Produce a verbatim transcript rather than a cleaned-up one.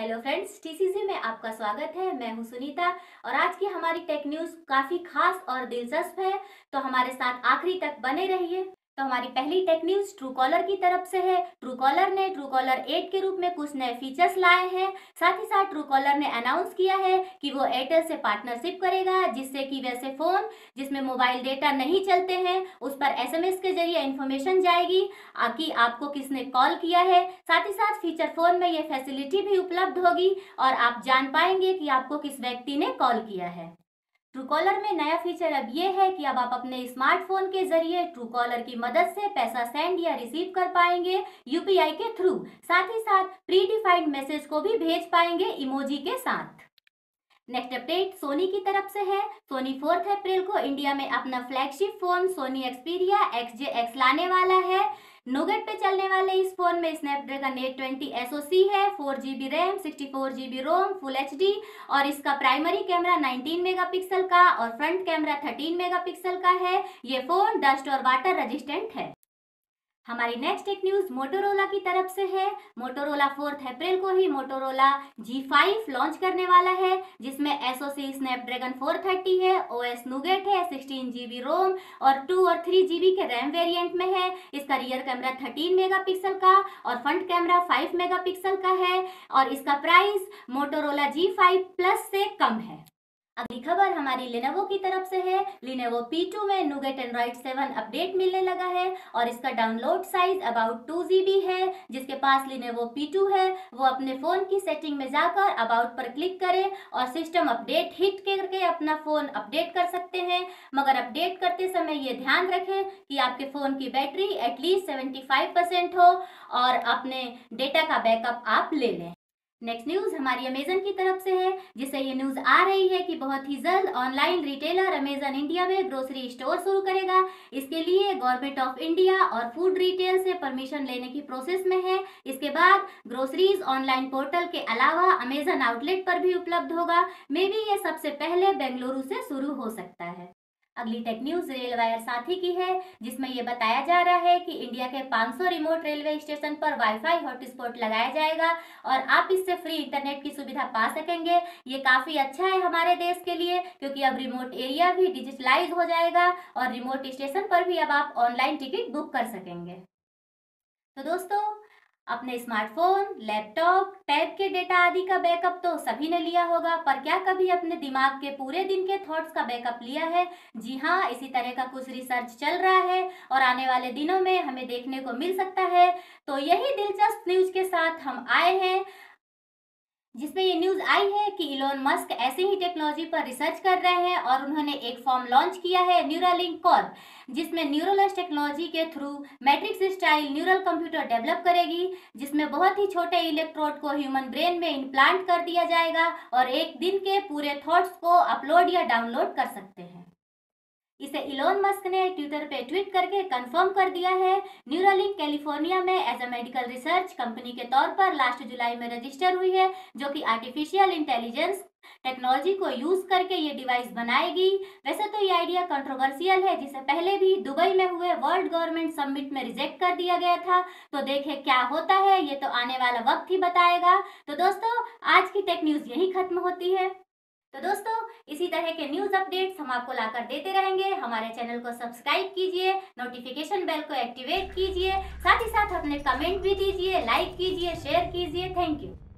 Hello friends, TCC में आपका स्वागत है। मैं हूं सुनीता और आज की हमारी टेक न्यूज़ काफ़ी खास और दिलचस्प है, तो हमारे साथ आखिरी तक बने रहिए। तो हमारी पहली टेक न्यूज़ ट्रू कॉलर की तरफ से है। ट्रू कॉलर ने ट्रू कॉलर एट के रूप में कुछ नए फीचर्स लाए हैं। साथ ही साथ ट्रू कॉलर ने अनाउंस किया है कि वो एयरटेल से पार्टनरशिप करेगा, जिससे कि वैसे फ़ोन जिसमें मोबाइल डेटा नहीं चलते हैं उस पर एसएमएस के जरिए इन्फॉर्मेशन जाएगी कि आपको किसने कॉल किया है। साथ ही साथ फीचर फोन में ये फैसिलिटी भी उपलब्ध होगी और आप जान पाएंगे कि आपको किस व्यक्ति ने कॉल किया है। ट्रू कॉलर में नया फीचर अब ये है कि अब आप अपने स्मार्टफोन के जरिए ट्रू कॉलर की मदद से पैसा सेंड या रिसीव कर पाएंगे यूपीआई के थ्रू। साथ ही साथ प्री डिफाइंड मैसेज को भी भेज पाएंगे इमोजी के साथ। नेक्स्ट अपडेट सोनी की तरफ से है। सोनी फोर्थ अप्रैल को इंडिया में अपना flagship phone Sony Xperia X J X लाने वाला है। नोगेट पे चलने वाले इस फोन में स्नैपड्रैगन एट ट्वेंटी एसओसी है, four GB RAM, sixty four GB ROM, full HD और इसका प्राइमरी कैमरा नाइनटीन मेगापिक्सल का और फ्रंट कैमरा थर्टीन मेगापिक्सल का है। ये फोन डस्ट और वाटर रेजिस्टेंट है। हमारी नेक्स्ट एक न्यूज़ मोटोरोला की तरफ से है। मोटोरोला फोर्थ अप्रैल को ही मोटोरोला जी फाइव लॉन्च करने वाला है, जिसमें एसओसी स्नैपड्रैगन फोर थर्टी है, ओएस नूगेट है, सिक्सटीन जीबी रोम और टू और थ्री जीबी के रैम वेरिएंट में है। इसका रियर कैमरा थर्टीन मेगापिक्सल का और फ्रंट कैमरा फाइव मेगापिक्सल का है और इसका price Motorola G five plus से कम है। अगली खबर हमारी लेनोवो की तरफ से है। लेनोवो पी टू में नूगेट एंड्रॉइड सेवन अपडेट मिलने लगा है और इसका download size about two GB है। जिसके पास लेनोवो पी टू है वो अपने फ़ोन की सेटिंग में जाकर अबाउट पर क्लिक करें और सिस्टम अपडेट हिट करके अपना फ़ोन अपडेट कर सकते हैं। मगर अपडेट करते समय ये ध्यान रखें कि आपके फ़ोन की battery at least seventy five percent हो और अपने डेटा का बैकअप आप ले लें। नेक्स्ट न्यूज़ हमारी अमेजन की तरफ से है, जिससे ये न्यूज़ आ रही है कि बहुत ही जल्द ऑनलाइन रिटेलर अमेजन इंडिया में ग्रोसरी स्टोर शुरू करेगा। इसके लिए गवर्नमेंट ऑफ इंडिया और फूड रिटेल से परमिशन लेने की प्रोसेस में है। इसके बाद ग्रोसरीज ऑनलाइन पोर्टल के अलावा अमेजन आउटलेट पर भी उपलब्ध होगा। मे बी ये सबसे पहले बेंगलुरु से शुरू हो सकता है। अगली टेक न्यूज़ रेल वायर साथी की है, जिसमें यह बताया जा रहा है कि इंडिया के पाँच सौ रिमोट रेलवे स्टेशन पर वाईफाई हॉटस्पॉट लगाया जाएगा और आप इससे फ्री इंटरनेट की सुविधा पा सकेंगे। ये काफ़ी अच्छा है हमारे देश के लिए, क्योंकि अब रिमोट एरिया भी डिजिटलाइज हो जाएगा और रिमोट स्टेशन पर भी अब आप ऑनलाइन टिकट बुक कर सकेंगे। तो दोस्तों, अपने स्मार्टफोन, लैपटॉप, टैब के डेटा आदि का बैकअप तो सभी ने लिया होगा, पर क्या कभी अपने दिमाग के पूरे दिन के थॉट्स का बैकअप लिया है? जी हाँ, इसी तरह का कुछ रिसर्च चल रहा है और आने वाले दिनों में हमें देखने को मिल सकता है। तो यही दिलचस्प न्यूज़ के साथ हम आए हैं, जिसमें ये न्यूज़ आई है कि इलोन मस्क ऐसे ही टेक्नोलॉजी पर रिसर्च कर रहे हैं और उन्होंने एक फॉर्म लॉन्च किया है न्यूरालिंक कॉर्प, जिसमें न्यूरोलस टेक्नोलॉजी के through matrix style neural computer develop करेगी, जिसमें बहुत ही छोटे इलेक्ट्रोड को ह्यूमन ब्रेन में इम्प्लांट कर दिया जाएगा और एक दिन के पूरे थॉट्स को अपलोड या डाउनलोड कर सकते हैं। इसे इलोन मस्क ने ट्विटर पे ट्वीट करके कंफर्म कर दिया है। न्यूरालिंक कैलिफोर्निया में as a medical research company के तौर पर लास्ट जुलाई में रजिस्टर हुई है, जो कि आर्टिफिशियल इंटेलिजेंस टेक्नोलॉजी को यूज करके ये डिवाइस बनाएगी। वैसे तो ये आइडिया कंट्रोवर्शियल है, जिसे पहले भी दुबई में हुए वर्ल्ड गवर्नमेंट समिट में रिजेक्ट कर दिया गया था। तो देखें क्या होता है, ये तो आने वाला वक्त ही बताएगा। तो दोस्तों, आज की टेक न्यूज़ यही खत्म होती है। तो दोस्तों, इसी तरह के न्यूज़ अपडेट्स हम आपको लाकर देते रहेंगे। हमारे चैनल को सब्सक्राइब कीजिए, नोटिफिकेशन बेल को एक्टिवेट कीजिए, साथ ही साथ अपने कमेंट भी दीजिए, लाइक कीजिए, शेयर कीजिए। Thank you.